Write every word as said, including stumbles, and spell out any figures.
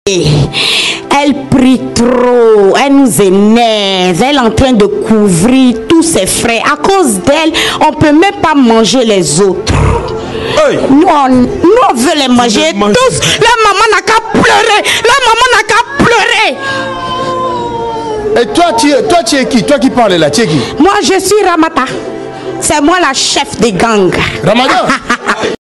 Elle prie trop, elle nous énerve, elle est en train de couvrir tous ses frais. À cause d'elle, on ne peut même pas manger les autres. Hey. Nous, on, nous, on veut les manger tous. La maman n'a qu'à pleurer. La maman n'a qu'à pleurer. Et toi tu, es, toi, tu es qui? Toi qui parles là, tu es qui? Moi, je suis Ramata. C'est moi la chef des gangs. Ramadan.